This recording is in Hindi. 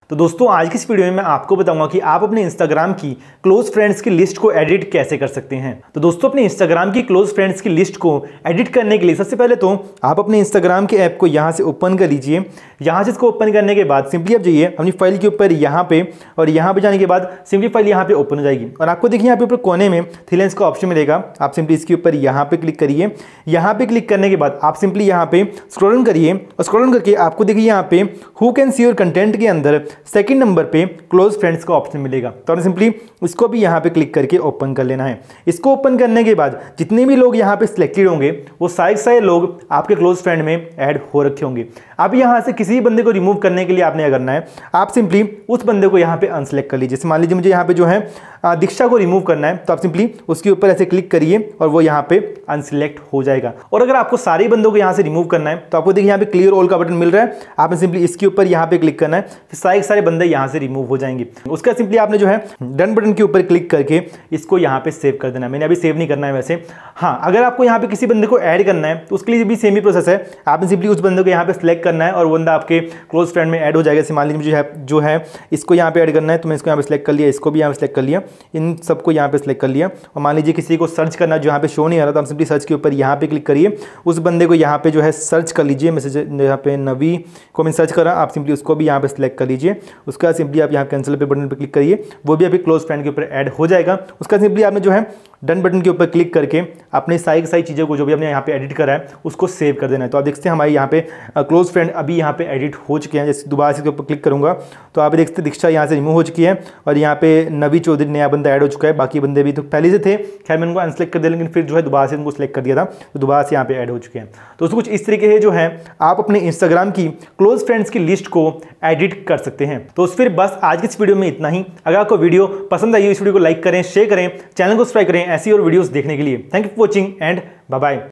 तो दोस्तों आज की इस वीडियो में मैं आपको बताऊंगा कि आप अपने इंस्टाग्राम की क्लोज फ्रेंड्स की लिस्ट को एडिट कैसे कर सकते हैं। तो दोस्तों अपने इंस्टाग्राम की क्लोज फ्रेंड्स की लिस्ट को एडिट करने के लिए सबसे पहले तो आप अपने इंस्टाग्राम के ऐप को यहां से ओपन कर लीजिए। यहां से इसको ओपन करने के बाद सिंपली आप जाइए अपनी फाइल के ऊपर यहां पे, और यहां पे जाने के बाद सिंपली फाइल यहां पे ओपन हो जाएगी और आपको देखिए यहाँ पे ऊपर कोने में थ्री लाइन्स का ऑप्शन मिलेगा। आप सिंपली इसके ऊपर यहां पे क्लिक करिए। यहां पे क्लिक करने के बाद आप सिंपली यहां पे स्क्रॉल डाउन करिए और स्क्रॉल डाउन करके आपको देखिए यहाँ पे who can see your content के अंदर सेकंड नंबर पे क्लोज फ्रेंड्स का ऑप्शन मिलेगा। तो आपने सिंपली इसको भी यहाँ पे क्लिक करके ओपन कर लेना है। इसको ओपन करने के बाद जितने भी लोग यहाँ पे सिलेक्टेड होंगे वो सारे लोग आपके क्लोज फ्रेंड में ऐड हो रखे होंगे। अब यहाँ से किसी बंदे को रिमूव करने के लिए आपने क्या करना है, आप सिंपली उस बंदे को यहाँ पे अनसेलेक्ट कर लीजिए। मान लीजिए मुझे यहाँ पे जो है दीक्षा को रिमूव करना है, तो आप सिंपली उसके ऊपर ऐसे क्लिक करिए और वो यहाँ पे अनसिलेक्ट हो जाएगा। और अगर आपको सारे बंदों को यहाँ से रिमूव करना है तो आपको देखिए यहाँ पे क्लियर ऑल का बटन मिल रहा है। आपने सिंपली इसके ऊपर यहाँ पे क्लिक करना है, फिर सारे बंदे यहाँ से रिमूव हो जाएंगे। उसका सिंपली आपने जो है डन बटन के ऊपर क्लिक करके इसको यहाँ पे सेव कर देना है। मैंने अभी सेव नहीं करना है वैसे। हाँ, अगर आपको यहाँ पे किसी बंदे को ऐड करना है तो उसके लिए भी सेम ही प्रोसेस है। आपने सिंपली उस बंदे को यहाँ पे सिलेक्ट करना है और वो बंदा आपके क्लोज फ्रेंड में ऐड हो जाएगा। मान लीजिए मुझे जो है इसको यहाँ पे ऐड करना है, तो मैं इसको यहाँ पे सिलेक्ट कर लिया, इसको भी यहाँ पे सिलेक्ट कर लिया, इन सबको यहाँ पे सिलेक्ट कर लिया। और मान लीजिए किसी को सर्च करना जो यहाँ पे शो नहीं आ रहा, तो आप सिंपली सर्च के ऊपर यहाँ पे क्लिक करिए, उस बंदे को यहाँ पे जो है सर्च कर लीजिए। मैसेज यहाँ पे नवी को मैंने सर्च करा, आप सिंपली उसको भी यहाँ पे सिलेक्ट कर लीजिए। उसका सिंपली आप यहाँ कैंसिल पे बटन पे क्लिक करिए, वो भी अभी क्लोज फ्रेंड के ऊपर ऐड हो जाएगा। उसका सिंपली आपने जो है डन बटन के ऊपर क्लिक करके अपनी सारी चीज़ों को जो भी हमने यहाँ पे एडिट करा है उसको सेव कर देना है। तो आप देखते हैं हमारे यहाँ पे क्लोज फ्रेंड अभी यहाँ पे एडिट हो चुके हैं। जैसे दोबारा से इसके ऊपर क्लिक करूँगा तो आप देखते हैं दीक्षा यहाँ से रिमूव हो चुकी है और यहाँ पे नवी चौधरी नया बंदा ऐड हो चुका है। बाकी बंदे भी तो पहले से थे, खैर मैंने उनको अनसेलेक्ट कर दिया, लेकिन फिर जो है दोबारा से उनको सेलेक्ट कर दिया था, तो दोबारा से यहाँ पे ऐड हो चुके हैं। तो दोस्तों कुछ इस तरीके से जो है आप अपने इंस्टाग्राम की क्लोज फ्रेंड्स की लिस्ट को एडिट कर सकते हैं। तो फिर बस आज की इस वीडियो में इतना ही। अगर आपको वीडियो पसंद आई इस वीडियो को लाइक करें, शेयर करें, चैनल को सब्सक्राइब करें ऐसी और वीडियोस देखने के लिए। Thank you for watching and bye bye.